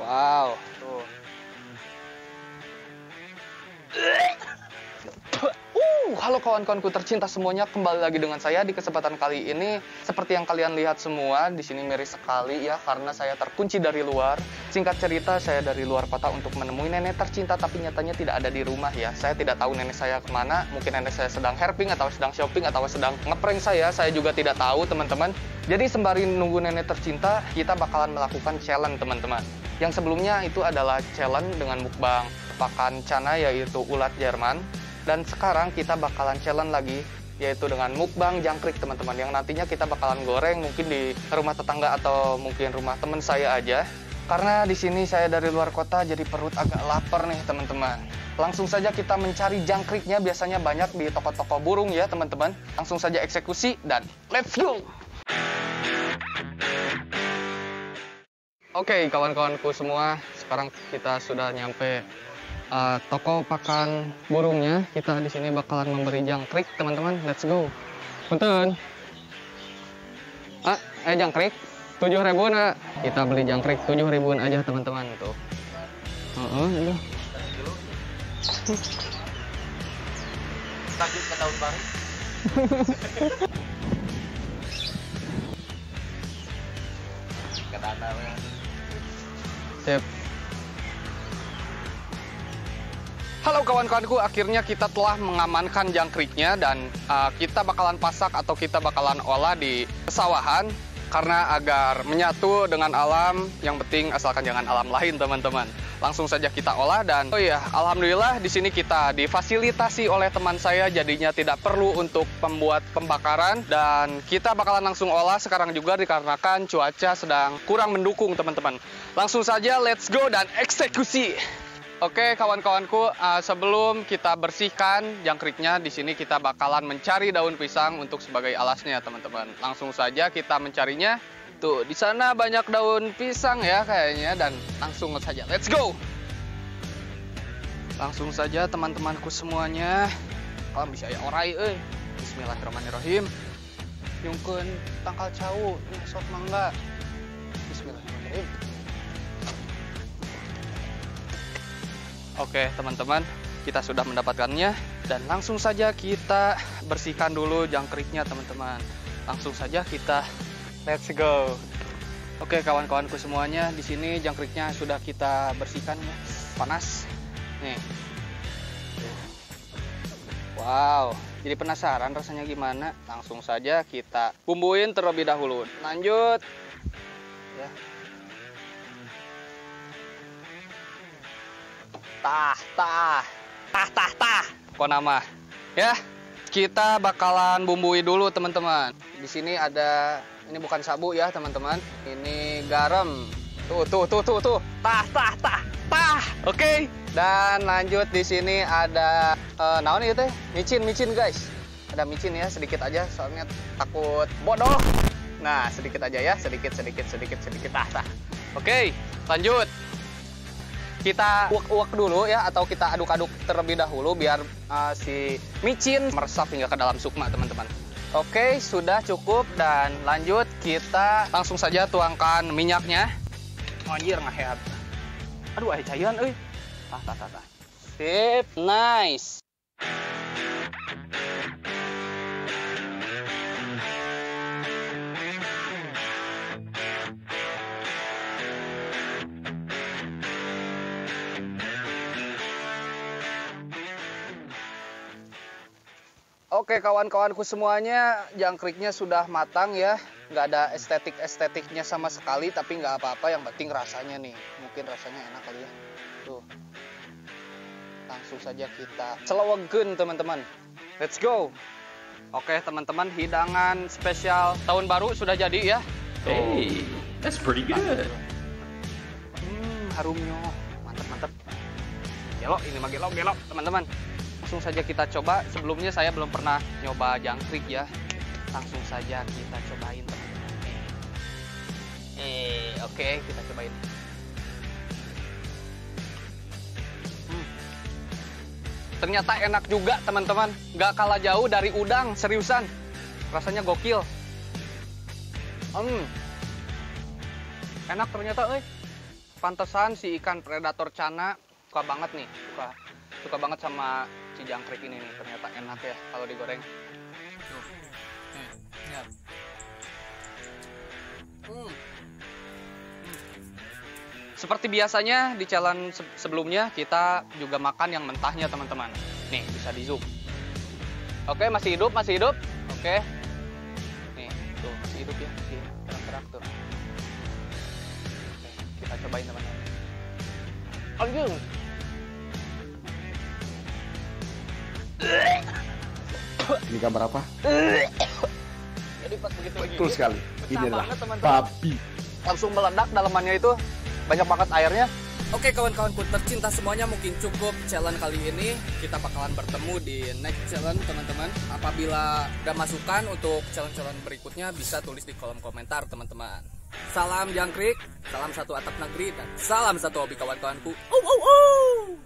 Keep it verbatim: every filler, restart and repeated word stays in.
Wow, tuh. Uh, halo kawan-kawanku tercinta semuanya, kembali lagi dengan saya di kesempatan kali ini. Seperti yang kalian lihat semua, di sini miris sekali ya, karena saya terkunci dari luar. Singkat cerita, saya dari luar kota untuk menemui nenek tercinta, tapi nyatanya tidak ada di rumah ya. Saya tidak tahu nenek saya kemana, mungkin nenek saya sedang herping, atau sedang shopping, atau sedang ngeprank saya, saya juga tidak tahu teman-teman. Jadi sembari nunggu nenek tercinta, kita bakalan melakukan challenge teman-teman. Yang sebelumnya itu adalah challenge dengan mukbang pakan cana, yaitu ulat Jerman. Dan sekarang kita bakalan challenge lagi, yaitu dengan mukbang jangkrik teman-teman, yang nantinya kita bakalan goreng mungkin di rumah tetangga atau mungkin rumah teman saya aja. Karena di sini saya dari luar kota, jadi perut agak lapar nih teman-teman. Langsung saja kita mencari jangkriknya, biasanya banyak di toko-toko burung ya teman-teman. Langsung saja eksekusi dan let's go! Oke kawan-kawanku semua, sekarang kita sudah nyampe Uh, toko pakan burungnya. Kita di sini bakalan memberi jangkrik teman-teman. Let's go. Punten. Ah, eh jangkrik tujuh ribuan. Ah. Kita beli jangkrik tujuh ribuan aja teman-teman tuh. Heeh, uh -uh, Lanjut ke tahun baru. Ke dana ya. Sip. Halo kawan-kawanku, akhirnya kita telah mengamankan jangkriknya dan uh, kita bakalan pasak atau kita bakalan olah di pesawahan karena agar menyatu dengan alam. Yang penting asalkan jangan alam lain teman-teman. Langsung saja kita olah dan oh iya, alhamdulillah di sini kita difasilitasi oleh teman saya, jadinya tidak perlu untuk membuat pembakaran dan kita bakalan langsung olah sekarang juga dikarenakan cuaca sedang kurang mendukung teman-teman. Langsung saja let's go dan eksekusi. Oke kawan-kawanku, uh, sebelum kita bersihkan jangkriknya, di sini kita bakalan mencari daun pisang untuk sebagai alasnya teman-teman. Langsung saja kita mencarinya. Tuh di sana banyak daun pisang ya kayaknya, dan langsung saja let's go. Langsung saja teman-temanku semuanya. Oh bisa ya orai euy. Bismillahirrahmanirrahim. Yungkeun tangkal cau, sok mangga. Bismillahirrahmanirrahim. Oke teman-teman, kita sudah mendapatkannya dan langsung saja kita bersihkan dulu jangkriknya teman-teman. Langsung saja kita let's go. Oke kawan-kawanku semuanya, di sini jangkriknya sudah kita bersihkan ya. Panas. Nih. Wow, jadi penasaran rasanya gimana? Langsung saja kita bumbuin terlebih dahulu. Lanjut. Ya. Tah, tah, tah, tah, tah. Kok nama? Ya, kita bakalan bumbui dulu teman-teman. Di sini ada, ini bukan sabu ya teman-teman. Ini garam. Tuh, tuh, tuh, tuh, tuh. Tah, tah, tah, tah. Oke. Okay. Dan lanjut di sini ada, uh, naon itu teh? Micin, micin guys. Ada micin ya, sedikit aja. Soalnya takut bodoh. Nah, sedikit aja ya, sedikit, sedikit, sedikit, sedikit. Tah, tah. Oke, okay. Lanjut. Kita uak-uak dulu ya, atau kita aduk-aduk terlebih dahulu biar uh, si micin meresap hingga ke dalam sukma teman-teman. Oke, sudah cukup dan lanjut kita langsung saja tuangkan minyaknya. Anjir ngahead. Aduh aya cairan euy. Tah tah tah tah. Sip, nice. Oke kawan-kawanku semuanya, jangkriknya sudah matang ya. Nggak ada estetik-estetiknya sama sekali, tapi nggak apa-apa, yang penting rasanya nih. Mungkin rasanya enak kali ya. Tuh. Langsung saja kita celewegeun teman-teman. Let's go. Oke teman-teman, hidangan spesial tahun baru sudah jadi ya. Hey, that's pretty good. Hmm, harumnya. Mantap-mantap. Gelok, ini mah gelok-gelok teman-teman. Langsung saja kita coba. Sebelumnya saya belum pernah nyoba jangkrik ya. Langsung saja kita cobain teman-teman. Eh, oke okay, kita cobain. Hmm. Ternyata enak juga teman-teman. Gak kalah jauh dari udang, seriusan. Rasanya gokil. Hmm. Enak ternyata, eh. Pantesan si ikan predator Cana suka banget nih, suka suka banget sama si jangkrik ini nih. Ternyata enak ya kalau digoreng. Tuh. Nih, lihat. Hmm. Seperti biasanya di challenge sebelumnya kita juga makan yang mentahnya teman-teman. Nih bisa di zoom. Oke masih hidup, masih hidup. Oke. Nih tuh masih hidup ya, masih gerak-gerak tuh. Oke, kita cobain teman-teman. Anjing. Ini gambar apa? Jadi pas begitu lagi. Betul sekali. Ini adalah babi. Langsung meledak dalamannya itu. Banyak banget airnya. Oke kawan-kawanku tercinta semuanya, mungkin cukup challenge kali ini. Kita bakalan bertemu di next challenge teman-teman. Apabila ada masukan untuk challenge-challenge berikutnya bisa tulis di kolom komentar teman-teman. Salam jangkrik, salam satu atap negeri, dan salam satu hobi kawan-kawanku. Oh, oh, oh.